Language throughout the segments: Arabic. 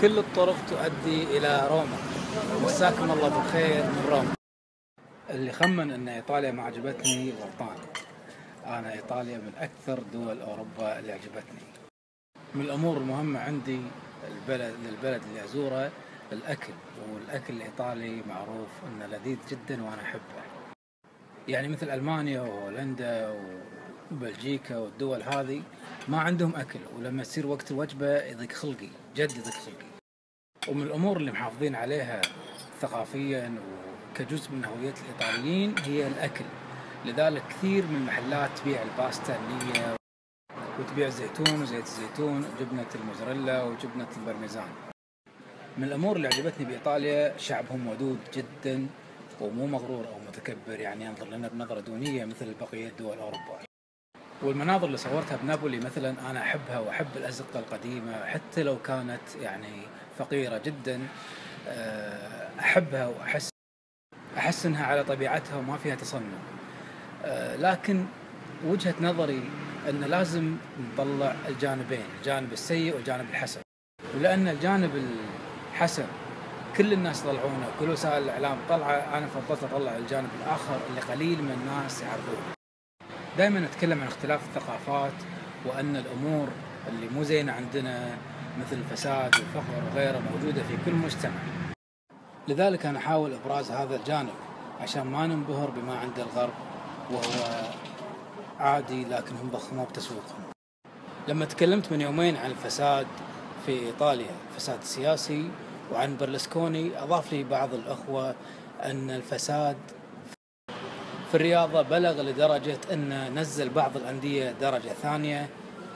كل الطرق تؤدي إلى روما. مساكم الله بالخير من روما. اللي خمن أن إيطاليا ما عجبتني غلطان. أنا إيطاليا من أكثر دول أوروبا اللي عجبتني. من الأمور المهمة عندي للبلد اللي أزوره الأكل، والأكل الإيطالي معروف أنه لذيذ جدا وأنا أحبه. يعني مثل ألمانيا وهولندا وبلجيكا والدول هذه ما عندهم أكل، ولما يصير وقت الوجبة يضيق خلقي، جد يضيق خلقي. ومن الأمور اللي محافظين عليها ثقافيا وكجزء من هوية الإيطاليين هي الأكل. لذلك كثير من المحلات تبيع الباستا النية، وتبيع زيتون وزيت الزيتون وجبنة الموزاريلا وجبنة البرميزان. من الأمور اللي عجبتني بإيطاليا شعبهم ودود جدا ومو مغرور أو متكبر، يعني ينظر لنا بنظرة دونية مثل بقية دول أوروبا. والمناظر اللي صورتها بنابولي مثلا أنا أحبها، وأحب الأزقة القديمة حتى لو كانت يعني فقيرة جدا، أحبها وأحس أنها على طبيعتها وما فيها تصنع. لكن وجهة نظري أن لازم نطلع الجانبين، الجانب السيء والجانب الحسن. ولأن الجانب الحسن كل الناس طلعونه وكل وسائل الإعلام طلعه، أنا فضلت أطلع الجانب الآخر اللي قليل من الناس يعرفونه. دائما نتكلم عن اختلاف الثقافات، وأن الأمور اللي مو زينة عندنا مثل الفساد والفقر وغيره موجودة في كل مجتمع. لذلك أنا أحاول إبراز هذا الجانب عشان ما ننبهر بما عند الغرب وهو عادي، لكن هم ضخموه بتسويقهم. لما تكلمت من يومين عن الفساد في إيطاليا، الفساد السياسي، وعن برلسكوني، أضاف لي بعض الأخوة أن الفساد في الرياضة بلغ لدرجة أن نزل بعض الأندية درجة ثانية،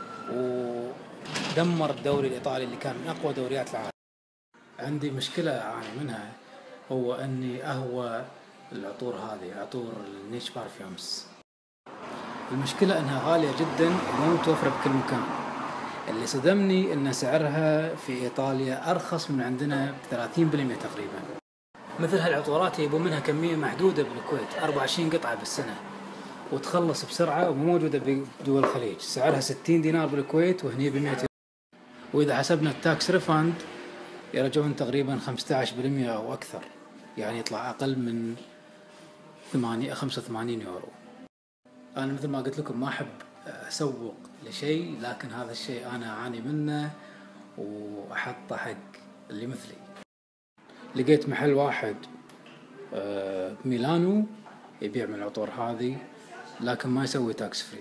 ودمر الدوري الإيطالي اللي كان من أقوى دوريات العالم. عندي مشكلة أعاني منها، هو أني أهوى العطور هذه، عطور النيش بارفيومز. المشكلة أنها غالية جدا ومو متوفرة بكل مكان. اللي صدمني أن سعرها في إيطاليا أرخص من عندنا ب30% تقريبا. مثل هالعطورات يبون منها كمية محدودة بالكويت، 24 قطعة بالسنة، وتخلص بسرعة ومو موجودة بدول الخليج. سعرها 60 دينار بالكويت وهني ب100، وإذا حسبنا التاكس ريفاند يرجعون تقريبا 15% أو أكثر، يعني يطلع أقل من 85 يورو. أنا مثل ما قلت لكم ما أحب أسوق لشيء، لكن هذا الشيء أنا أعاني منه وأحطه حق اللي مثلي. لقيت محل واحد بميلانو يبيع من العطور هذه، لكن ما يسوي تاكس فري.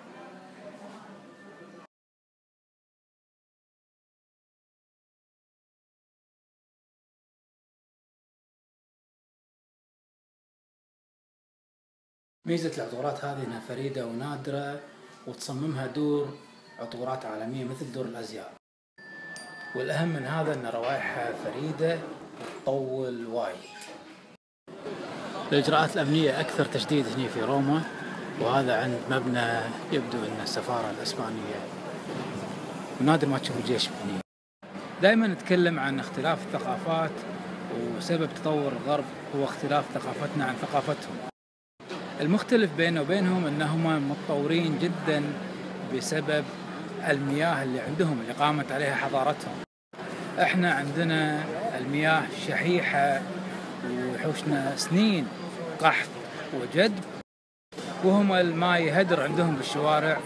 ميزة العطورات هذه انها فريدة ونادرة، وتصممها دور عطورات عالمية مثل دور الأزياء. والأهم من هذا ان روائحها فريدة وتطول وايد. الإجراءات الأمنية أكثر تشديد هنا في روما، وهذا عند مبنى يبدو أن السفارة الإسبانية، ونادر ما تشوف الجيش هنا. دائما نتكلم عن اختلاف الثقافات، وسبب تطور الغرب هو اختلاف ثقافتنا عن ثقافتهم. المختلف بيننا وبينهم أنهم متطورين جدا بسبب المياه اللي عندهم اللي قامت عليها حضارتهم. احنا عندنا المياه شحيحة وحوشنا سنين قحط وجدب، وهم الماء يهدر عندهم بالشوارع،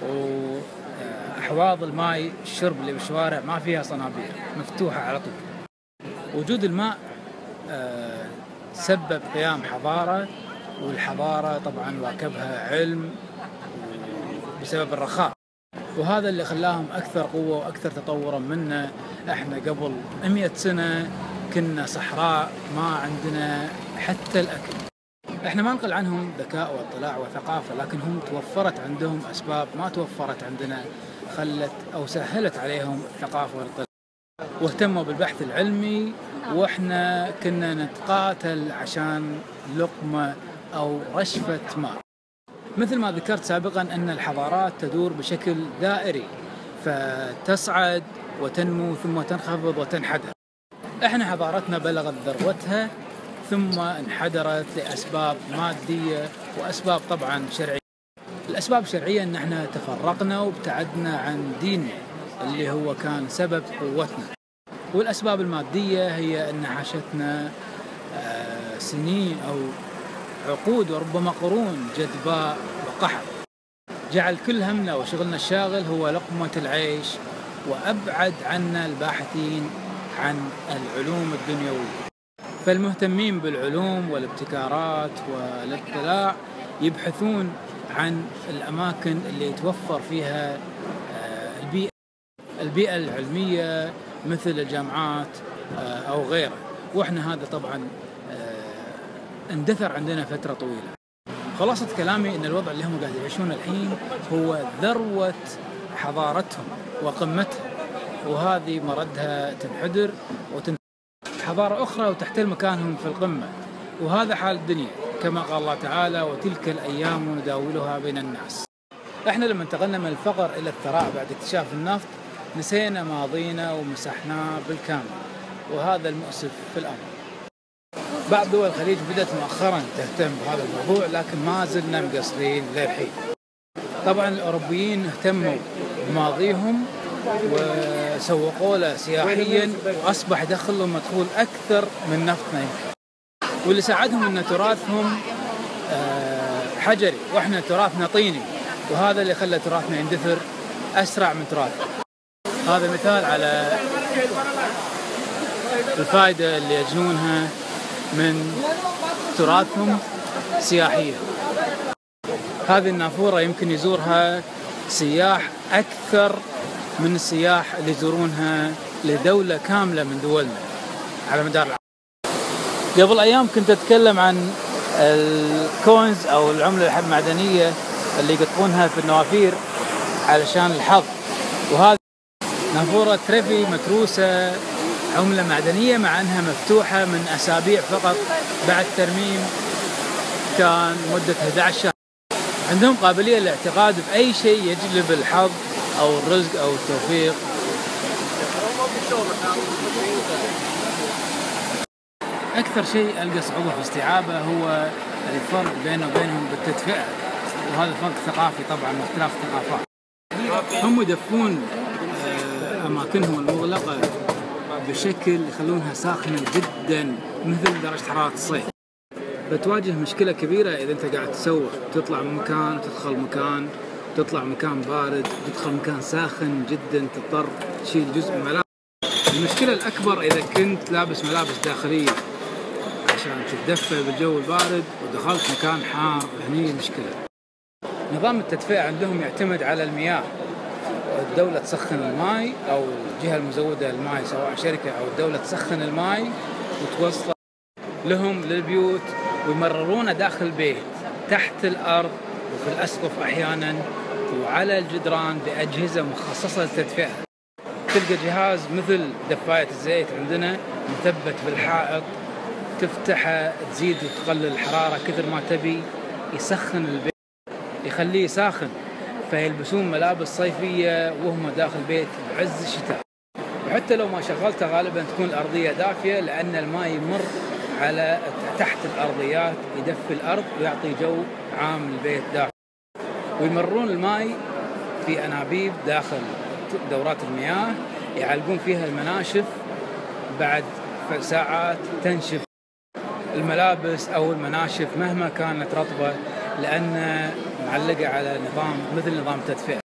وأحواض الماء الشرب اللي بالشوارع ما فيها صنابير، مفتوحة على طول. وجود الماء سبب قيام حضارة، والحضارة طبعا واكبها علم بسبب الرخاء، وهذا اللي خلاهم أكثر قوة وأكثر تطورا منا. احنا قبل 100 سنة كنا صحراء، ما عندنا حتى الأكل. احنا ما نقل عنهم ذكاء واطلاع وثقافة، لكن هم توفرت عندهم أسباب ما توفرت عندنا، خلت أو سهلت عليهم الثقافة والاطلاع، واهتموا بالبحث العلمي، واحنا كنا نتقاتل عشان لقمة أو رشفة ماء. مثل ما ذكرت سابقا أن الحضارات تدور بشكل دائري، فتصعد وتنمو ثم تنخفض وتنحدر. احنا حضارتنا بلغت ذروتها ثم انحدرت لأسباب مادية وأسباب طبعا شرعية. الأسباب الشرعية أن احنا تفرقنا وابتعدنا عن ديننا اللي هو كان سبب قوتنا. والأسباب المادية هي أن عاشتنا سنين أو عقود وربما قرون جدباء وقحط، جعل كل همنا وشغلنا الشاغل هو لقمة العيش، وأبعد عنا الباحثين عن العلوم الدنيوية. فالمهتمين بالعلوم والابتكارات والاطلاع يبحثون عن الأماكن اللي يتوفر فيها البيئة العلمية مثل الجامعات أو غيره، وإحنا هذا طبعا اندثر عندنا فترة طويلة. خلاصة كلامي أن الوضع اللي هم قاعد يعيشون الحين هو ذروة حضارتهم وقمتها، وهذه مردها تنحدر حضارة أخرى وتحتل مكانهم في القمة، وهذا حال الدنيا كما قال الله تعالى: وتلك الأيام نداولها بين الناس. احنا لما انتقلنا من الفقر إلى الثراء بعد اكتشاف النفط نسينا ماضينا ومسحناه بالكامل، وهذا المؤسف في الأمر. بعض دول الخليج بدأت مؤخرا تهتم بهذا الموضوع، لكن ما زلنا مقصرين للحين. طبعا الأوروبيين اهتموا بماضيهم وسوقوا له سياحيا، وأصبح دخلهم مدخول أكثر من نفطنا يمكن، واللي ساعدهم أن تراثهم حجري وإحنا تراثنا طيني، وهذا اللي خلى تراثنا يندثر أسرع من تراثنا. هذا مثال على الفائدة اللي يجنونها من تراثهم سياحيا. هذه النافورة يمكن يزورها سياح أكثر من السياح اللي يزورونها لدولة كاملة من دولنا على مدار العالم. قبل أيام كنت أتكلم عن الكوينز أو العملة المعدنية اللي يقطعونها في النوافير علشان الحظ، وهذه نافورة تريفي متروسة عملة معدنية مع أنها مفتوحة من أسابيع فقط بعد ترميم كان مدة 11 شهر. عندهم قابلية للاعتقاد بأي شيء يجلب الحظ أو الرزق أو التوفيق. أكثر شيء ألقى صعوبة في استيعابه هو الفرق بينه وبينهم بالتدفئة، وهذا الفرق ثقافي طبعا واختلاف الثقافات. هم يدفون أماكنهم المغلقة بشكل يخلونها ساخنة جدا مثل درجة حرارة الصيف، فتواجه مشكلة كبيرة إذا أنت قاعد تسوق، تطلع من مكان وتدخل مكان، تطلع مكان بارد تدخل مكان ساخن جدا، تضطر تشيل جزء من ملابس. المشكلة الأكبر إذا كنت لابس ملابس داخلية عشان تتدفى بالجو البارد ودخلت مكان حار، هني مشكلة. نظام التدفئة عندهم يعتمد على المياه، الدولة تسخن الماء أو الجهة المزودة للماء سواء شركة أو الدولة تسخن الماء وتوصل لهم للبيوت، ويمررونه داخل البيت تحت الأرض وفي الأسقف أحيانا وعلى الجدران بأجهزة مخصصة للتدفئة. تلقى جهاز مثل دفاية الزيت عندنا مثبت بالحائط، تفتحه تزيد وتقلل الحرارة كثر ما تبي، يسخن البيت يخليه ساخن، فيلبسون ملابس صيفية وهم داخل البيت بعز الشتاء. وحتى لو ما شغلتها غالبا تكون الأرضية دافية، لأن الماء يمر على تحت الأرضيات يدفي الأرض ويعطي جو عام للبيت دافئ. ويمرون الماء في أنابيب داخل دورات المياه يعلقون فيها المناشف، بعد ساعات تنشف الملابس أو المناشف مهما كانت رطبة، لأن معلقة على نظام مثل نظام تدفئة.